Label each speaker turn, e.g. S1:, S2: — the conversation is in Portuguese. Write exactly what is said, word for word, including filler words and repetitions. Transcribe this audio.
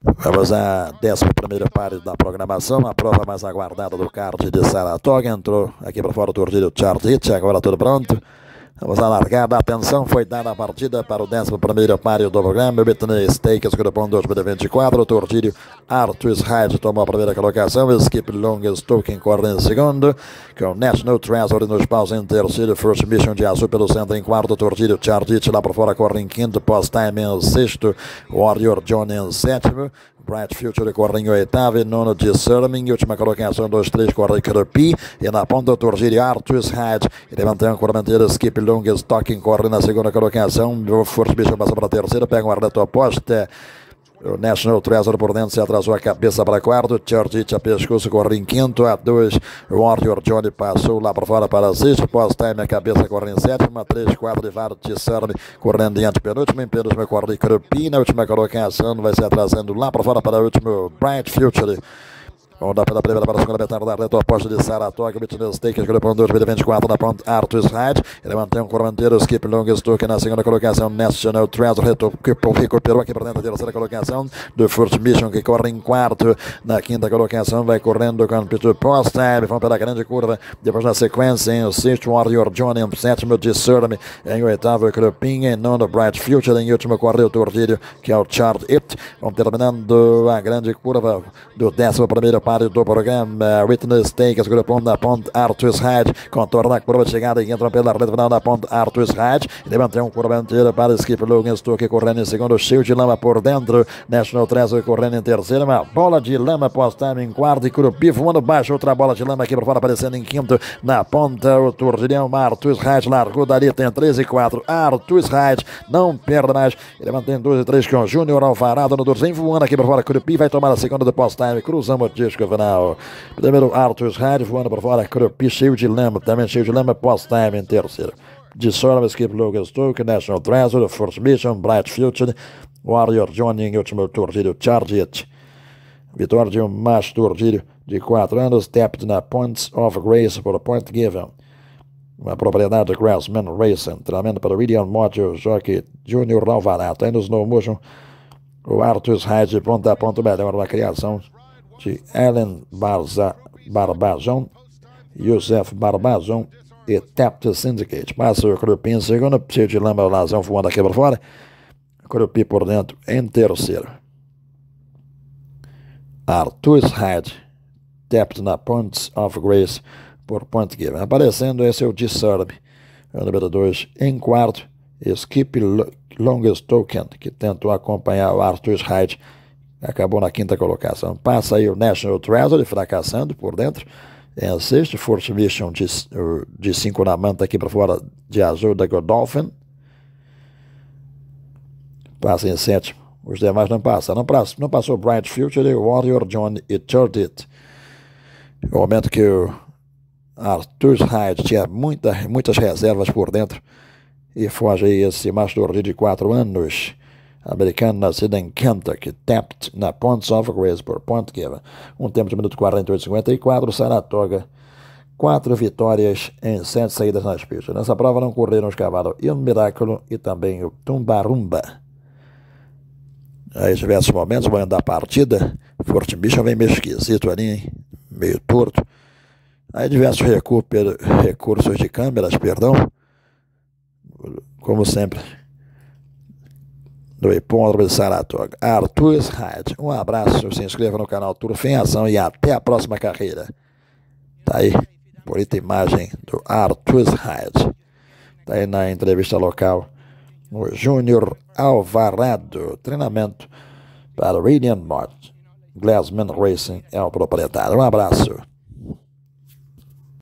S1: Vamos à décima primeira parte da programação, a prova mais aguardada do kart de Saratoga. Entrou aqui para fora o Tordilho Chartich, agora tudo pronto. Vamos à largada, atenção, foi dada a partida para o décimo primeiro páreo do programa, Whitney Stakes, Grupão dois mil e vinte e quatro, o Tordilho Artus Hyde tomou a primeira colocação, Skip Longest Token corre em segundo, com National Treasure nos paus em terceiro, First Mission de azul pelo centro em quarto, Tordilho Chartich lá por fora corre em quinto, Post Time em sexto, Warrior John em sétimo, Bright Future corre em oitavo e nono de Serming, última colocação, dois, três, corre Crepi, e na ponta o Tordilho Artus Hyde, ele mantém a correnteira, Skip Longest Token corre na segunda colocação, o First Mission passa para a terceira, pega um arreto oposta. O National Treasure por dentro se atrasou a cabeça para quarto, Churchill a pescoço corre em quinto, a dois, Warrior Johnny passou lá para fora para sexto, Post-Time a cabeça corre em sétimo, a três, quatro, Varo Tissarme correndo em antepenúltimo, em penúltimo corre Crepi, na última colocação vai se atrasando lá para fora para o último, Bright Future. Vamos dar pela primeira para a segunda metade da reta oposta de Saratoga, Whitney Stakes, Grupão dois mil e vinte e quatro na ponta Artus Hyde. Ele mantém um correnteiro, Skip Longest Token na segunda colocação, National Treasure recuperou aqui para dentro da terceira colocação, do First Mission que corre em quarto, na quinta colocação vai correndo com o Post Time, vão pela grande curva, depois na sequência em sexto, Warrior John em sétimo, Discern em oitavo, Crupin em nono, Bright Future em último, corre o Tordilho que é o Chart It. Vão terminando a grande curva do décimo primeiro do programa, Whitney Stakes, Grupão da ponta Artus Hyde, contorna a curva de chegada e entram pela reta final da ponta Artus Hyde, ele mantém um curva inteira para Skip Logan Stuck correndo em segundo, cheio de lama por dentro, National Treasure correndo em terceiro, uma bola de lama Post-Time em quarto e Curupi voando baixo, outra bola de lama aqui por fora aparecendo em quinto, na ponta o Tordilhão, Artus Hyde largou dali, tem três e quatro, Artus Hyde não perde mais, ele mantém dois e três com Júnior Alvarado no dois, vem voando aqui por fora, Curupi vai tomar a segunda do Post-Time, cruzamos o disco final. Primeiro Artus Hyde voando por fora, Crepi cheio de lama, também cheio de lama, Post-Time em terceiro. De Sorma, Skip Logan Stoke, National Treasure, First Mission, Bright Future, Warrior Johnny em último, Tordilho Charge It. Vitória de um macho Tordilho de quatro anos, tapped na Points of Grace por Point Given. Uma propriedade de Grassman Racing, treinamento para William Modio, Jockey Junior Alvarado. Aí no Snow Motion, o Artus Hyde ponta a ponto melhor, uma criação de Ellen Barza, Barbazon, Youssef Barbazon e Tapt Syndicate. Passa o Crepi em segundo, cheio de lama, o Lazão voando aqui por fora. Crepi por dentro em terceiro. Artus Hyde, Tapt na Points of Grace por Point Given. Aparecendo esse é o Disturb, o número dois em quarto. Skip Longest Token, que tentou acompanhar o Artus Hyde, acabou na quinta colocação. Passa aí o National Treasure, fracassando por dentro. Em sexto, First Mission de, de cinco na manta aqui para fora de azul da Godolphin. Passa em sétimo. Os demais não passam. Não, passou, não passou Bright Future, Warrior John e Third It. No momento que o Artus Hyde tinha muita, muitas reservas por dentro. E foge aí esse macho de quatro anos. Americano, nascido em Kentucky, tapped na Points of Grace por Point Given. Um tempo de minuto quarenta e oito cinquenta e quatro, Saratoga. Quatro vitórias em sete saídas nas pistas. Nessa prova não correram os cavalos Il Miraculo e também o Tumbarumba. Aí diversos momentos, vão andar a partida. Forte Mission vem meio esquisito ali, hein? Meio torto. Aí diversos recursos de câmeras, perdão. Como sempre. Do Hipódromo de Saratoga, Artus Hyde. Um abraço, se inscreva no canal Turf em Ação e até a próxima carreira. Tá aí, bonita imagem do Artus Hyde. Tá aí na entrevista local o Júnior Alvarado, treinamento para William Mott. Glassman Racing é o proprietário. Um abraço.